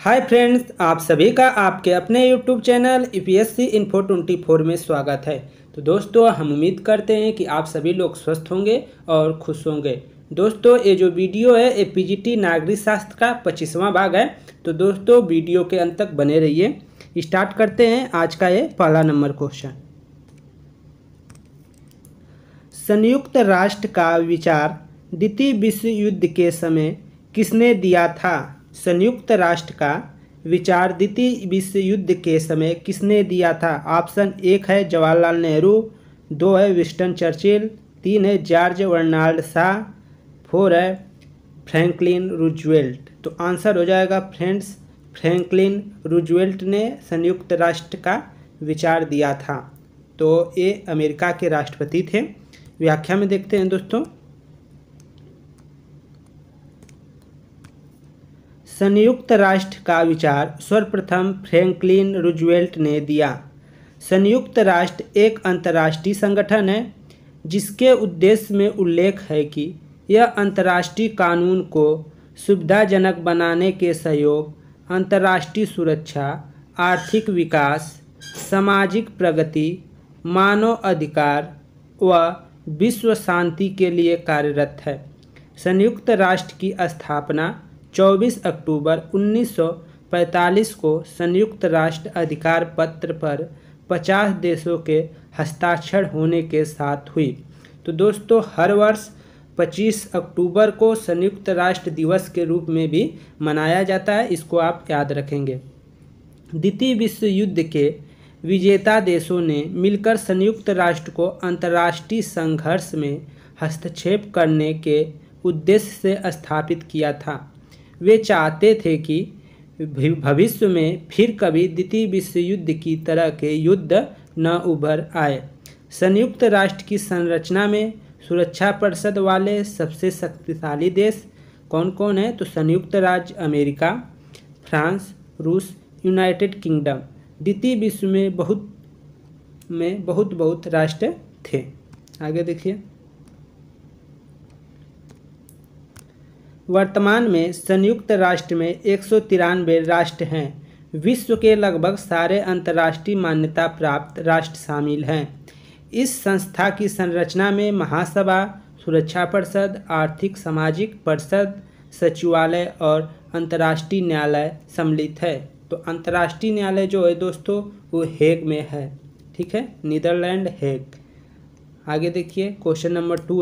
Hi friends, आप सभी का आपके अपने यूट्यूब चैनल यूपीएससी इन्फो 24 में स्वागत है। तो दोस्तों, हम उम्मीद करते हैं कि आप सभी लोग स्वस्थ होंगे और खुश होंगे। दोस्तों, ये जो वीडियो है ये पीजीटी नागरिक शास्त्र का 25वां भाग है। तो दोस्तों, वीडियो के अंत तक बने रहिए। स्टार्ट करते हैं आज का ये पहला नंबर क्वेश्चन। संयुक्त राष्ट्र का विचार द्वितीय विश्व युद्ध के समय किसने दिया था? संयुक्त राष्ट्र का विचार द्वितीय विश्व युद्ध के समय किसने दिया था? ऑप्शन 1 है जवाहरलाल नेहरू, 2 है विंस्टन चर्चिल, 3 है जॉर्ज बर्नार्ड शॉ, 4 है फ्रैंकलिन रूजवेल्ट। तो आंसर हो जाएगा फ्रेंड्स, फ्रैंकलिन रूजवेल्ट ने संयुक्त राष्ट्र का विचार दिया था। तो ये अमेरिका के राष्ट्रपति थे। व्याख्या में देखते हैं दोस्तों। संयुक्त राष्ट्र का विचार सर्वप्रथम फ्रैंकलिन रूजवेल्ट ने दिया। संयुक्त राष्ट्र एक अंतर्राष्ट्रीय संगठन है जिसके उद्देश्य में उल्लेख है कि यह अंतर्राष्ट्रीय कानून को सुविधाजनक बनाने के सहयोग, अंतर्राष्ट्रीय सुरक्षा, आर्थिक विकास, सामाजिक प्रगति, मानव अधिकार व विश्व शांति के लिए कार्यरत है। संयुक्त राष्ट्र की स्थापना 24 अक्टूबर 1945 को संयुक्त राष्ट्र अधिकार पत्र पर 50 देशों के हस्ताक्षर होने के साथ हुई। तो दोस्तों, हर वर्ष 25 अक्टूबर को संयुक्त राष्ट्र दिवस के रूप में भी मनाया जाता है। इसको आप याद रखेंगे। द्वितीय विश्व युद्ध के विजेता देशों ने मिलकर संयुक्त राष्ट्र को अंतर्राष्ट्रीय संघर्ष में हस्तक्षेप करने के उद्देश्य से स्थापित किया था। वे चाहते थे कि भविष्य में फिर कभी द्वितीय विश्व युद्ध की तरह के युद्ध न उभर आए। संयुक्त राष्ट्र की संरचना में सुरक्षा परिषद वाले सबसे शक्तिशाली देश कौन कौन है? तो संयुक्त राज्य अमेरिका, फ्रांस, रूस, यूनाइटेड किंगडम। द्वितीय विश्व में बहुत राष्ट्र थे। आगे देखिए। वर्तमान में संयुक्त राष्ट्र में 193 राष्ट्र हैं। विश्व के लगभग सारे अंतर्राष्ट्रीय मान्यता प्राप्त राष्ट्र शामिल हैं। इस संस्था की संरचना में महासभा, सुरक्षा परिषद, आर्थिक सामाजिक परिषद, सचिवालय और अंतर्राष्ट्रीय न्यायालय सम्मिलित है। तो अंतर्राष्ट्रीय न्यायालय जो है दोस्तों वो हेग में है। ठीक है, नीदरलैंड, हेग। आगे देखिए, क्वेश्चन नंबर 2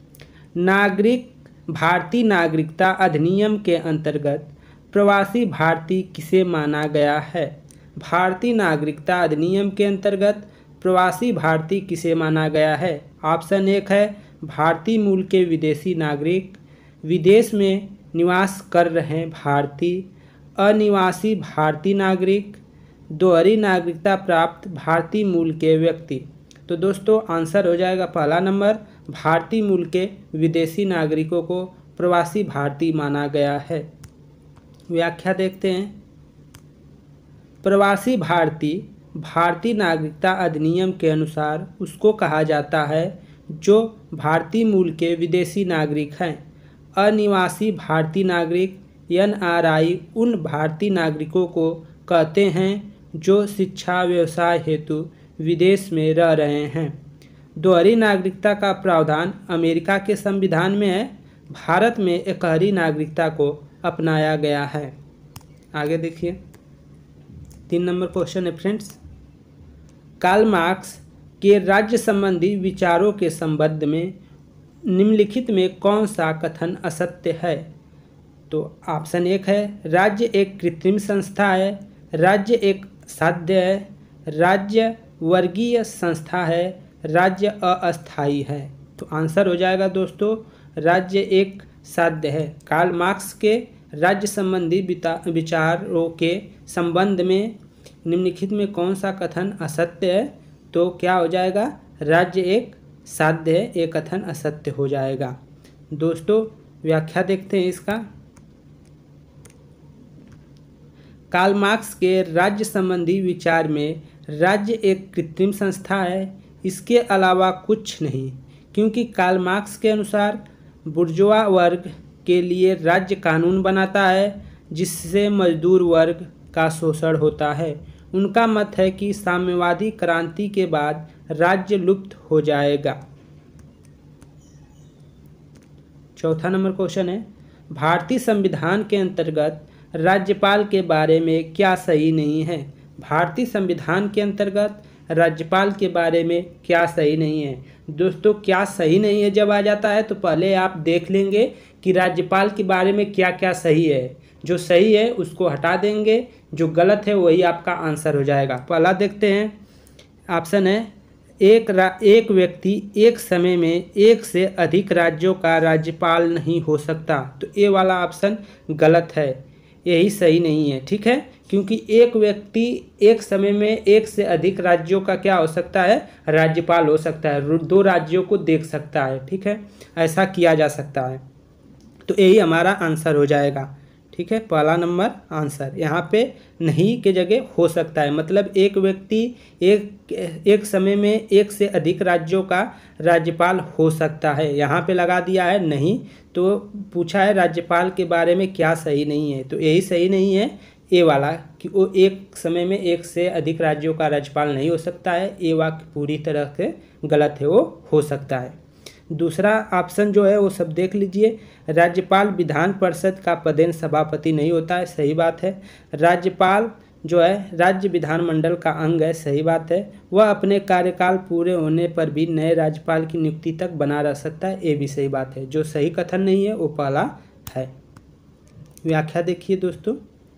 है भारतीय नागरिकता अधिनियम के अंतर्गत प्रवासी भारतीय किसे माना गया है? भारतीय नागरिकता अधिनियम के अंतर्गत प्रवासी भारतीय किसे माना गया है? ऑप्शन 1 है भारतीय मूल के विदेशी नागरिक, विदेश में निवास कर रहे भारतीय, अनिवासी भारतीय नागरिक, दोहरी नागरिकता प्राप्त भारतीय मूल के व्यक्ति। तो दोस्तों, आंसर हो जाएगा पहला नंबर, भारतीय मूल के विदेशी नागरिकों को प्रवासी भारतीय माना गया है। व्याख्या देखते हैं। प्रवासी भारतीय भारतीय नागरिकता अधिनियम के अनुसार उसको कहा जाता है जो भारतीय मूल के विदेशी नागरिक हैं। अनिवासी भारतीय नागरिक NRI उन भारतीय नागरिकों को कहते हैं जो शिक्षा व्यवसाय हेतु विदेश में रह रहे हैं। दोहरी नागरिकता का प्रावधान अमेरिका के संविधान में है। भारत में एकहरी नागरिकता को अपनाया गया है। आगे देखिए, 3 नंबर क्वेश्चन है फ्रेंड्स। कार्ल मार्क्स के राज्य संबंधी विचारों के संबंध में निम्नलिखित में कौन सा कथन असत्य है? तो ऑप्शन 1 है राज्य एक कृत्रिम संस्था है, राज्य एक साध्य है, राज्य वर्गीय संस्था है, राज्य अस्थायी है। तो आंसर हो जाएगा दोस्तों राज्य एक साध्य है। कार्ल मार्क्स के राज्य संबंधी विचारों के संबंध में निम्नलिखित में कौन सा कथन असत्य है? तो क्या हो जाएगा? राज्य एक साध्य है, एक कथन असत्य हो जाएगा। दोस्तों, व्याख्या देखते हैं इसका। कार्ल मार्क्स के राज्य संबंधी विचार में राज्य एक कृत्रिम संस्था है, इसके अलावा कुछ नहीं, क्योंकि कार्ल मार्क्स के अनुसार बुर्जुआ वर्ग के लिए राज्य कानून बनाता है जिससे मजदूर वर्ग का शोषण होता है। उनका मत है कि साम्यवादी क्रांति के बाद राज्य लुप्त हो जाएगा। चौथा नंबर क्वेश्चन है, भारतीय संविधान के अंतर्गत राज्यपाल के बारे में क्या सही नहीं है। भारतीय संविधान के अंतर्गत राज्यपाल के बारे में क्या सही नहीं है। दोस्तों, क्या सही नहीं है जब आ जाता है तो पहले आप देख लेंगे कि राज्यपाल के बारे में क्या क्या सही है। जो सही है उसको हटा देंगे, जो गलत है वही आपका आंसर हो जाएगा। पहला देखते हैं, ऑप्शन है एक व्यक्ति एक समय में एक से अधिक राज्यों का राज्यपाल नहीं हो सकता। तो ये वाला ऑप्शन गलत है, यही सही नहीं है। ठीक है, क्योंकि एक व्यक्ति एक समय में एक से अधिक राज्यों का क्या हो सकता है, राज्यपाल हो सकता है, 2 राज्यों को देख सकता है। ठीक है, ऐसा किया जा सकता है। तो यही हमारा आंसर हो जाएगा। ठीक है, पहला नंबर आंसर यहाँ पे नहीं के जगह हो सकता है, मतलब एक व्यक्ति एक समय में एक से अधिक राज्यों का राज्यपाल हो सकता है। यहाँ पे लगा दिया है नहीं, तो पूछा है राज्यपाल के बारे में क्या सही नहीं है, तो यही सही नहीं है ए वाला, कि वो एक समय में एक से अधिक राज्यों का राज्यपाल नहीं हो सकता है। ये वाक्य पूरी तरह से गलत है, वो हो सकता है। दूसरा ऑप्शन जो है वो सब देख लीजिए, राज्यपाल विधान परिषद का पदेन सभापति नहीं होता है, सही बात है। राज्यपाल जो है राज्य विधानमंडल का अंग है, सही बात है। वह अपने कार्यकाल पूरे होने पर भी नए राज्यपाल की नियुक्ति तक बना रह सकता है, ये भी सही बात है। जो सही कथन नहीं है वो पहला है। व्याख्या देखिए दोस्तों,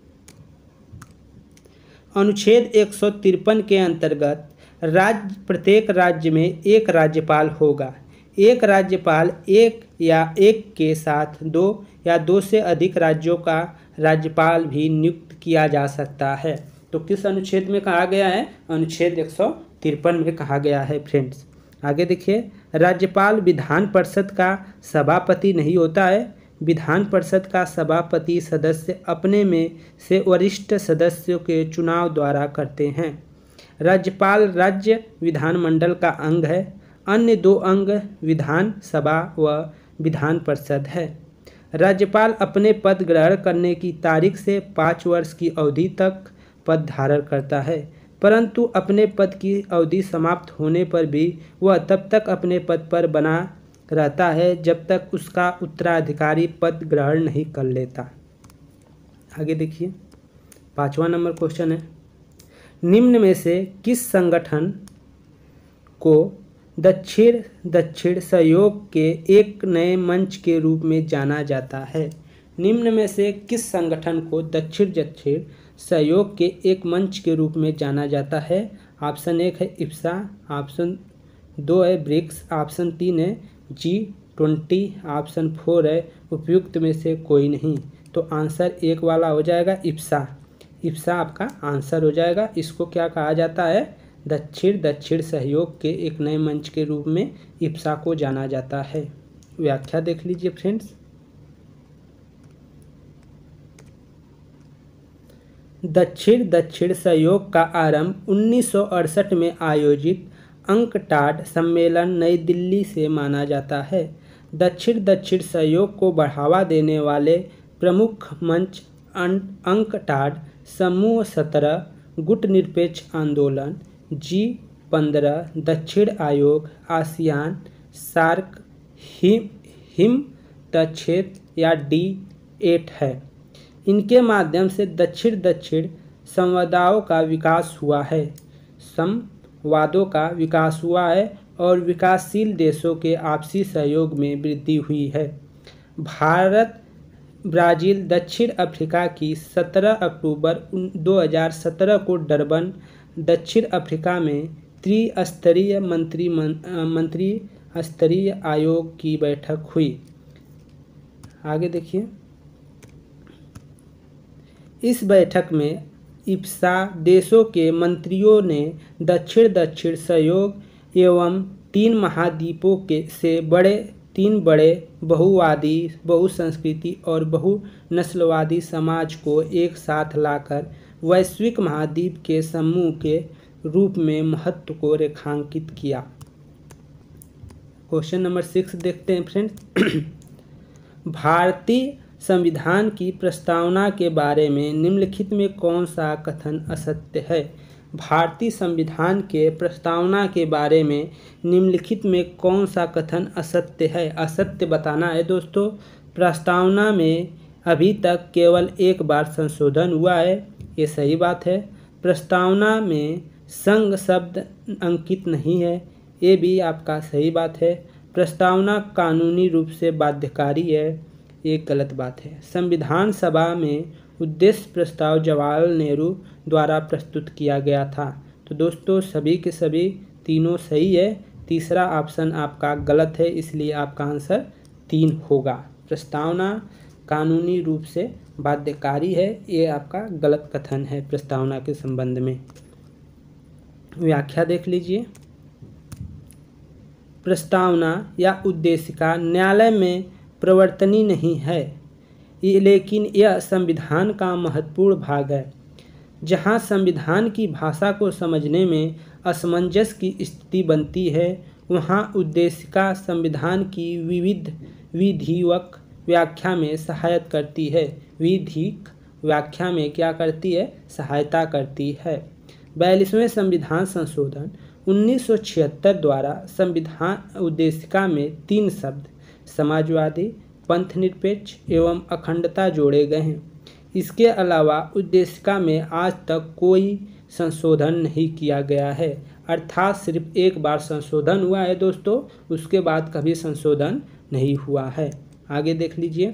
अनुच्छेद 153 के अंतर्गत प्रत्येक राज्य में एक राज्यपाल होगा। एक राज्यपाल एक या एक के साथ 2 या 2 से अधिक राज्यों का राज्यपाल भी नियुक्त किया जा सकता है। तो किस अनुच्छेद में कहा गया है, अनुच्छेद 153 में कहा गया है फ्रेंड्स। आगे देखिए, राज्यपाल विधान परिषद का सभापति नहीं होता है। विधान परिषद का सभापति सदस्य अपने में से वरिष्ठ सदस्यों के चुनाव द्वारा करते हैं। राज्यपाल राज्य विधानमंडल का अंग है। अन्य 2 अंग विधान सभा व विधान परिषद है। राज्यपाल अपने पद ग्रहण करने की तारीख से 5 वर्ष की अवधि तक पद धारण करता है, परंतु अपने पद की अवधि समाप्त होने पर भी वह तब तक अपने पद पर बना रहता है जब तक उसका उत्तराधिकारी पद ग्रहण नहीं कर लेता। आगे देखिए, 5वां नंबर क्वेश्चन है, निम्न में से किस संगठन को दक्षिण सहयोग के एक नए मंच के रूप में जाना जाता है। निम्न में से किस संगठन को दक्षिण सहयोग के एक मंच के रूप में जाना जाता है। ऑप्शन 1 है इप्सा, ऑप्शन 2 है ब्रिक्स, ऑप्शन 3 है G20, ऑप्शन 4 है उपयुक्त में से कोई नहीं। तो आंसर 1 वाला हो जाएगा इप्सा। इप्सा आपका आंसर हो जाएगा। इसको क्या कहा जाता है, दक्षिण सहयोग के एक नए मंच के रूप में इप्सा को जाना जाता है। व्याख्या देख लीजिए फ्रेंड्स, दक्षिण सहयोग का आरंभ 1968 में आयोजित अंकटाड सम्मेलन नई दिल्ली से माना जाता है। दक्षिण सहयोग को बढ़ावा देने वाले प्रमुख मंच अंकटाड, समूह 17, गुटनिरपेक्ष आंदोलन, G15, दक्षिण आयोग, आसियान, सार्क, हिमतक्षेत्र या D8 है। इनके माध्यम से दक्षिण संवादों का विकास हुआ है और विकासशील देशों के आपसी सहयोग में वृद्धि हुई है। भारत, ब्राज़ील, दक्षिण अफ्रीका की 17 अक्टूबर 2017 को डरबन, दक्षिण अफ्रीका में त्रिस्तरीय मंत्री स्तरीय आयोग की बैठक हुई। आगे देखिए, इस बैठक में इप्सा देशों के मंत्रियों ने दक्षिण सहयोग एवं 3 महाद्वीपों से 3 बड़े बहुवादी, बहुसंस्कृति और बहुनस्लवादी समाज को एक साथ लाकर वैश्विक महाद्वीप के समूह के रूप में महत्व को रेखांकित किया। क्वेश्चन नंबर 6 देखते हैं फ्रेंड्स। भारतीय संविधान की प्रस्तावना के बारे में निम्नलिखित में कौन सा कथन असत्य है? भारतीय संविधान के प्रस्तावना के बारे में निम्नलिखित में कौन सा कथन असत्य है? असत्य बताना है दोस्तों। प्रस्तावना में अभी तक केवल एक बार संशोधन हुआ है, ये सही बात है। प्रस्तावना में संघ शब्द अंकित नहीं है, ये भी आपका सही बात है। प्रस्तावना कानूनी रूप से बाध्यकारी है, ये गलत बात है। संविधान सभा में उद्देश्य प्रस्ताव जवाहरलाल नेहरू द्वारा प्रस्तुत किया गया था। तो दोस्तों सभी के सभी तीनों सही है, तीसरा ऑप्शन आपका गलत है, इसलिए आपका आंसर 3 होगा। प्रस्तावना कानूनी रूप से बाध्यकारी है, ये आपका गलत कथन है प्रस्तावना के संबंध में। व्याख्या देख लीजिए। प्रस्तावना या उद्देशिका न्यायालय में प्रवर्तनीय नहीं है, लेकिन यह संविधान का महत्वपूर्ण भाग है। जहां संविधान की भाषा को समझने में असमंजस की स्थिति बनती है, वहां उद्देशिका संविधान की विविध विधिवक व्याख्या में सहायता करती है। विधिक व्याख्या में क्या करती है? सहायता करती है। 42वें संविधान संशोधन 1976 द्वारा संविधान उद्देशिका में 3 शब्द समाजवादी, पंथनिरपेक्ष एवं अखंडता जोड़े गए हैं। इसके अलावा उद्देशिका में आज तक कोई संशोधन नहीं किया गया है, अर्थात सिर्फ एक बार संशोधन हुआ है दोस्तों, उसके बाद कभी संशोधन नहीं हुआ है। आगे देख लीजिए।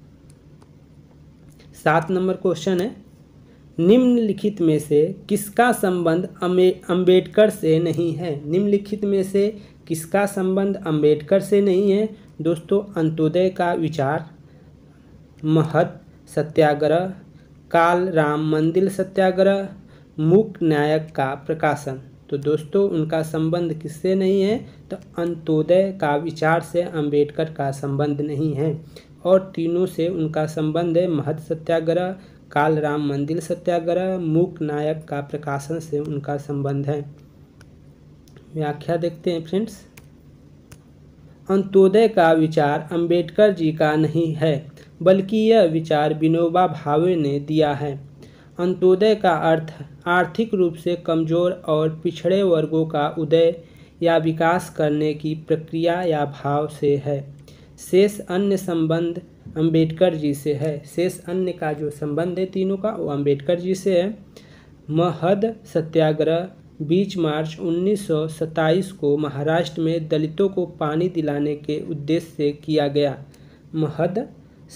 7 नंबर क्वेश्चन है, निम्नलिखित में से किसका संबंध अंबेडकर से नहीं है? निम्नलिखित में से किसका संबंध अंबेडकर से नहीं है? दोस्तों अंत्योदय का विचार, महद सत्याग्रह, काल राम मंदिर सत्याग्रह, मूक नायक का प्रकाशन। तो दोस्तों उनका संबंध किससे नहीं है? तो अंत्योदय का विचार से अंबेडकर का संबंध नहीं है, और तीनों से उनका संबंध है। महद सत्याग्रह, काल राम मंदिर सत्याग्रह, मूक नायक का प्रकाशन से उनका संबंध है। व्याख्या देखते हैं फ्रेंड्स। अंत्योदय का विचार अंबेडकर जी का नहीं है, बल्कि यह विचार विनोबा भावे ने दिया है। अंत्योदय का अर्थ आर्थिक रूप से कमजोर और पिछड़े वर्गों का उदय या विकास करने की प्रक्रिया या भाव से है। शेष अन्य संबंध अंबेडकर जी से है। शेष अन्य का जो संबंध है तीनों का, वो अंबेडकर जी से है। महद सत्याग्रह 20 मार्च 1927 को महाराष्ट्र में दलितों को पानी दिलाने के उद्देश्य से किया गया। महद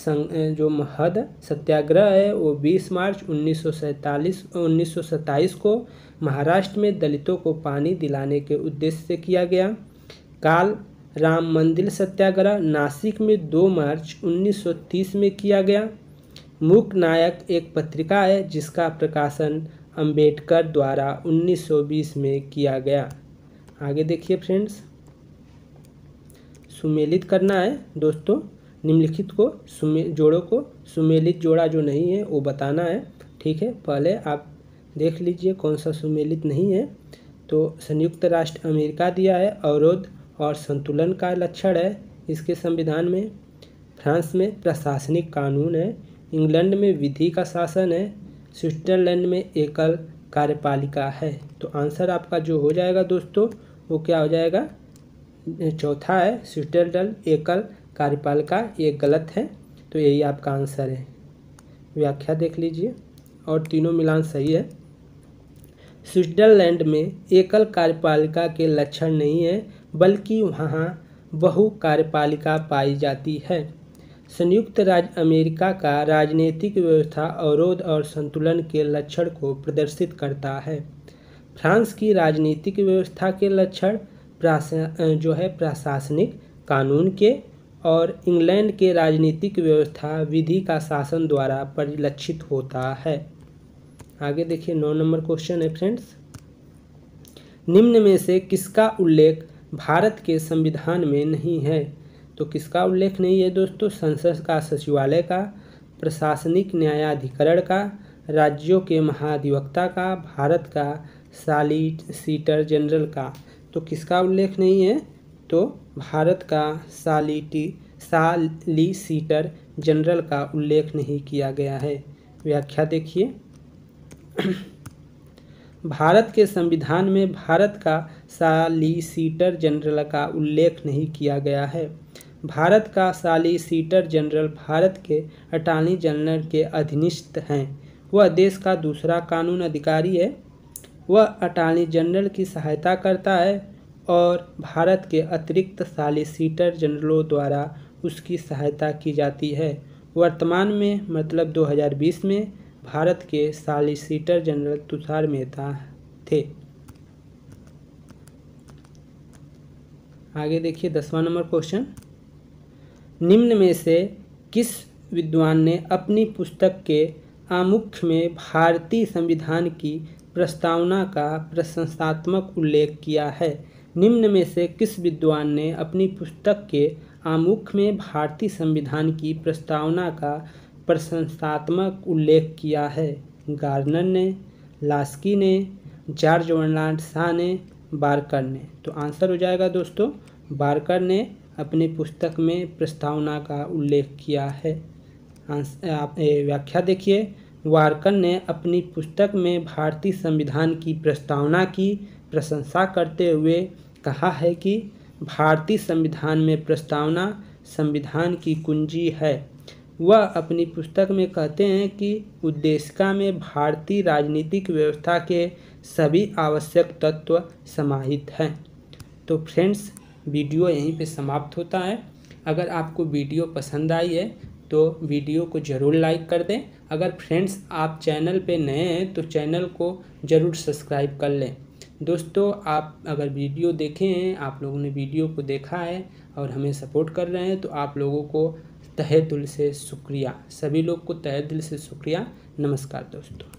सत्याग्रह है वो 20 मार्च 1927 को महाराष्ट्र में दलितों को पानी दिलाने के उद्देश्य से किया गया। काल राम मंदिर सत्याग्रह नासिक में 2 मार्च 1930 में किया गया। मूक नायक एक पत्रिका है जिसका प्रकाशन अंबेडकर द्वारा 1920 में किया गया। आगे देखिए फ्रेंड्स, सुमेलित करना है दोस्तों, निम्नलिखित को जोड़ों को सुमेलित जोड़ा जो नहीं है वो बताना है, ठीक है। पहले आप देख लीजिए कौन सा सुमेलित नहीं है। तो संयुक्त राष्ट्र अमेरिका दिया है, अवरोध और संतुलन का लक्षण है इसके संविधान में। फ्रांस में प्रशासनिक कानून है। इंग्लैंड में विधि का शासन है। स्विट्जरलैंड में एकल कार्यपालिका है। तो आंसर आपका जो हो जाएगा दोस्तों वो क्या हो जाएगा? चौथा है स्विट्जरलैंड एकल कार्यपालिका, ये गलत है, तो यही आपका आंसर है। व्याख्या देख लीजिए, और तीनों मिलान सही है। स्विट्जरलैंड में एकल कार्यपालिका के लक्षण नहीं है, बल्कि वहाँ बहु कार्यपालिका पाई जाती है। संयुक्त राज्य अमेरिका का राजनीतिक व्यवस्था अवरोध और संतुलन के लक्षण को प्रदर्शित करता है। फ्रांस की राजनीतिक व्यवस्था के लक्षण जो है प्रशासनिक कानून के, और इंग्लैंड के राजनीतिक व्यवस्था विधि का शासन द्वारा परिलक्षित होता है। आगे देखिए 9 नंबर क्वेश्चन है फ्रेंड्स, निम्न में से किसका उल्लेख भारत के संविधान में नहीं है? तो किसका उल्लेख नहीं है दोस्तों? संसद का सचिवालय का, प्रशासनिक न्यायाधिकरण का, राज्यों के महाधिवक्ता का, भारत का सॉलिसिटर जनरल का। तो किसका उल्लेख नहीं है? तो भारत का सॉलिसिटर जनरल का उल्लेख नहीं किया गया है। व्याख्या देखिए। भारत के संविधान में भारत का सॉलिसिटर जनरल का उल्लेख नहीं किया गया है। भारत का सॉलिसिटर जनरल भारत के अटॉर्नी जनरल के अधीनस्थ हैं। वह देश का दूसरा कानून अधिकारी है। वह अटॉर्नी जनरल की सहायता करता है और भारत के अतिरिक्त सॉलिसिटर जनरलों द्वारा उसकी सहायता की जाती है। वर्तमान में मतलब 2020 में भारत के सॉलिसिटर जनरल तुषार मेहता थे। आगे देखिए 10वां नंबर क्वेश्चन। निम्न में से किस विद्वान ने अपनी पुस्तक के आमुख में भारतीय संविधान की प्रस्तावना का प्रशंसात्मक उल्लेख किया है? निम्न में से किस विद्वान ने अपनी पुस्तक के आमुख में भारतीय संविधान की प्रस्तावना का प्रशंसात्मक उल्लेख किया है? गार्नर ने, लास्की ने, जॉर्ज बर्नार्ड शॉ ने, बार्कर ने। तो आंसर हो जाएगा दोस्तों बार्कर ने अपनी पुस्तक में प्रस्तावना का उल्लेख किया है। आप व्याख्या देखिए। बार्कर ने अपनी पुस्तक में भारतीय संविधान की प्रस्तावना की प्रशंसा करते हुए कहा है कि भारतीय संविधान में प्रस्तावना संविधान की कुंजी है। वह अपनी पुस्तक में कहते हैं कि उद्देशिका में भारतीय राजनीतिक व्यवस्था के सभी आवश्यक तत्व समाहित हैं। तो फ्रेंड्स वीडियो यहीं पे समाप्त होता है। अगर आपको वीडियो पसंद आई है तो वीडियो को ज़रूर लाइक कर दें। अगर फ्रेंड्स आप चैनल पे नए हैं तो चैनल को ज़रूर सब्सक्राइब कर लें। दोस्तों आप अगर वीडियो देखे हैं, आप लोगों ने वीडियो को देखा है और हमें सपोर्ट कर रहे हैं तो आप लोगों को तहे दिल से शुक्रिया। सभी लोग को तहे दिल से शुक्रिया। नमस्कार दोस्तों।